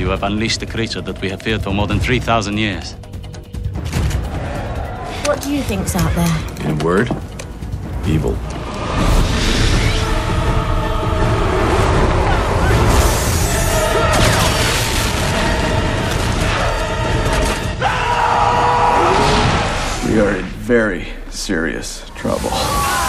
you have unleashed a creature that we have feared for more than 3,000 years. What do you think's out there? In a word, evil. We are in very serious trouble.